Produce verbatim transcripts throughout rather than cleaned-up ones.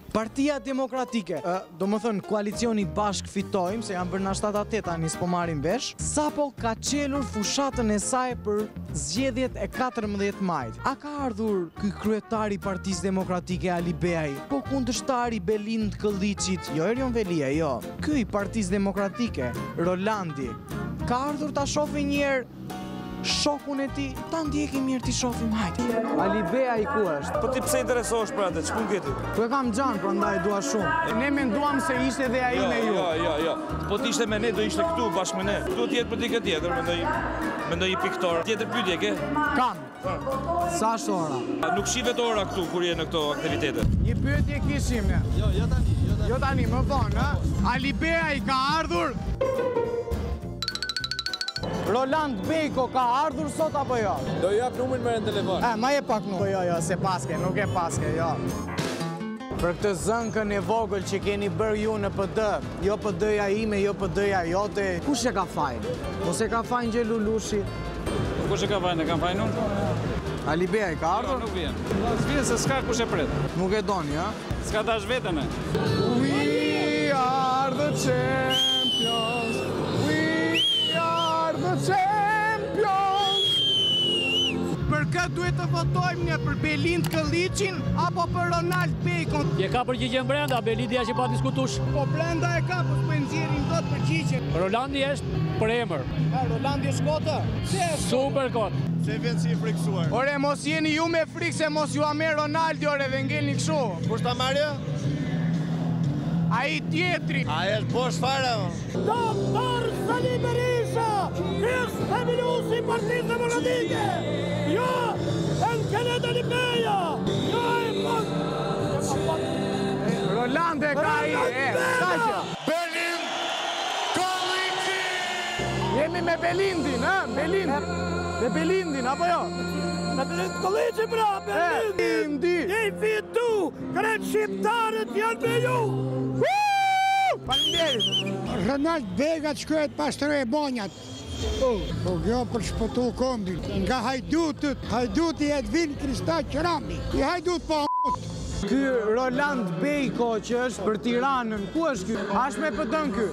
Partia Demokratike, do më thënë koalicioni Bashk Fitojmë, se janë bërë na shtatë atë tani s'po marrin vesh, sapo ka qelur fushatën e saj për zgjedhjet e katërmbëdhjetë majit. A ka ardhur ky kryetari i Partisë Demokratike Ali Beaj, po kundërshtari Belind Këlliçit, jo Erion Velia, jo. Ky i Partisë Demokratike, Rolandi, ka ardhur ta shohë një herë shokun e ti, ta ndjeki mirë ti shofim, hajde. Ali Beaj ku është? Po ti pse interesohesh për atë, ç'pun ke ti? Po e kam gjan, prandaj dua shumë. Ne menduam se ishte edhe ai me ju. Jo, jo, jo. Po ti ishte me ne, do ishte këtu bashkë me ne. Këtu tjetë për dikë tjetër, mendoj mendoj i piktor. Tjetër pyetje ke? Kam. Sa është ora? Nuk shihet ora këtu kur je në këto aktivitete. Një pyetje kishim ne. Jo, jo tani, jo tani. Jo tani, më vonë, ë? Ali Beaj ka ardhur? Roland Bejko ka ardhur sot apo jo? Do jap numrin me në telefon. E, ma je pak nuk. Jo, jo, se paske, nuk e paske, jo. Për këtë zënkën e vogël që keni bërë ju në P D, jo P D-ja ime, jo P D-ja jote, kush e ka fajnë? Mos e ka fajnë Gjelu Lushi? Kush e ka fajnë? E kam fajnë unë? Ali Beaj ka ardhur? Nuk vjen. S'vjen se s'ka kush e pret. Nuk e doni, ha? S'ka dash vetën e. We are the champions. We are the champions. Për këtë duhet të votojmë ne për Belind Këlliçin apo për Ronald Bejkon? Je ka përgjigjen brenda, Belindi është pa diskutush. Po brenda e ka, po s'po nxjerrin dot përgjigjen. Rolandi është për emër. A Rolandi është kotë? Si është? Super kot. Se vjen si i friksuar. Ore, mos jeni ju me frikë se mos ju a merr Ronaldi, ore, dhe ngelni kështu. Kush ta marrë? Ai tjetri. Ai është bosh fare. Doktor Sali Berisha, është eminusi i Partisë Demokratike. Jo, Enkelet Ali Beja. Jo, e Roland e ka i, e, saqë. Belind Këlliçi. Jemi me Belindin, ha? Belindin. Me Belindin, apo jo? Me Belind Këlliçi pra, Belindi. Belindi. Je i fitu, kretë shqiptarët janë me ju. Faleminderit. Ronald Bega të shkruhet pastroj e bonjat. Po kjo për shpëtu kombin. Nga hajdutët, hajduti Edvin Krista Qrami. I hajdut po a**t. Ky Roland Bejko që është për Tiranën, ku është ky? A është me P D-n ky?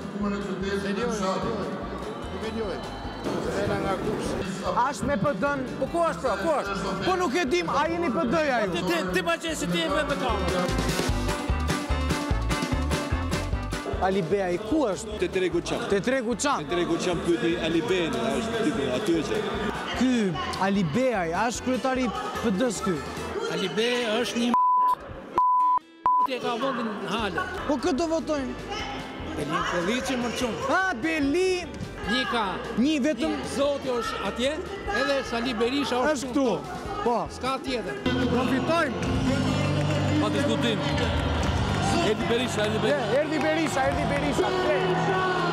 A është me P D-n? Po ku është pra, ku është? Po nuk e dim, a jeni P D-ja ju? Ti ti ma qenë se ti e me me kamerë. Ali Beaj, ku është? Te tregu çam. Te tregu çam. Te tregu çam pyeti Ali Bein, është tipi aty që. Ky Ali Beaj, a është kryetari i P D-s ky? Ali Bej është një ti e ka vendin halë. Po këtë do votojnë? Belind Këlliçi mërçun. Ah, Belin! Një ka. Një vetëm Zoti është atje, edhe Sali Berisha është është këtu. Po, S'ka tjetër. profitojmë. Pa diskutim. Edi Berisha, Edi Berisha. Erdi Berisha, Erdi Berisha.